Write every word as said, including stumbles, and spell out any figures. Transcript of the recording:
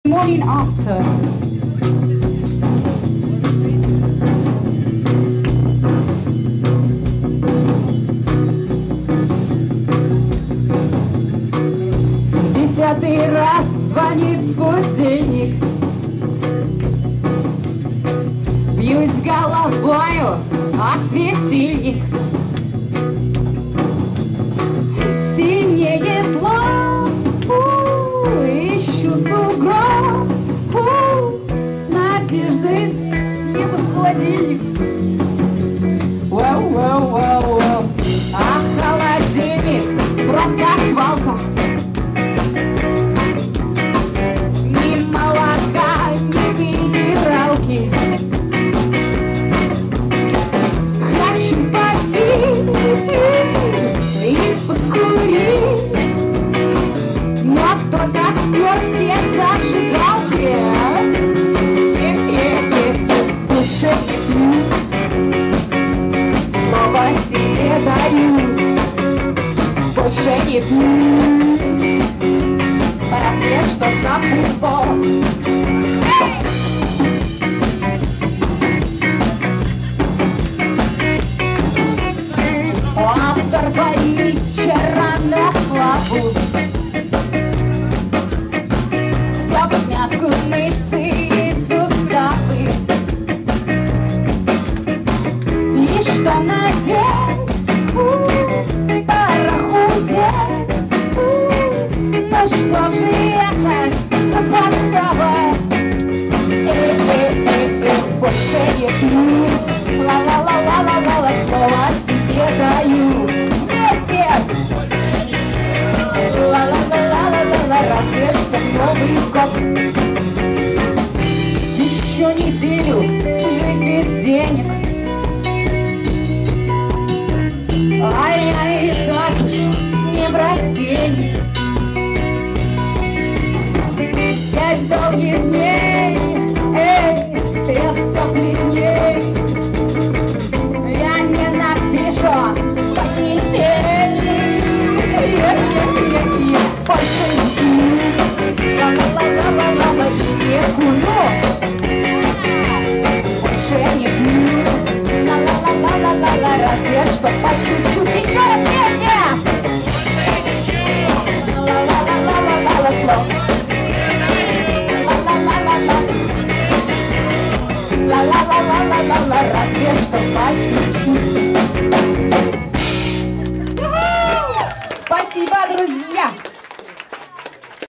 Morning after. Десятый раз звонит будильник. Бьюсь головою о светильник. Синеет лоб, ищу сугроб, с надеждой лезу в холодильник. Вау, вау, вау, вау. А холодильник просто свалка. Ни молока, ни минералки. Хочу попить и покурить, но кто-то спер все зажигалки. Больше не пью, слово себе даю. Больше не пью, разве что за футбол. Автор боит вчера на славу. Все в смятку мышцы и суставы. И что надеть? У-у-у, пора худеть. У-у-у, ну что же это за подстава? Э-э-э-э, больше не пью. Ла-ла-ла-ла-ла-ла, слово себе даю. Вместе! Ла-ла-ла-ла-ла-ла, разве что Новый год. Еще неделю жить без денег. Ай-яй, так уж не брать денег. Пять долгих дней, эй, я все бледней. Я не напишу понедельник. Больше не пью, ла-ла-ла-ла-ла-ла, и не курю. Больше не пью, ла-ла-ла-ла-ла-ла, разве что по чуть-чуть. Еще раз вместе!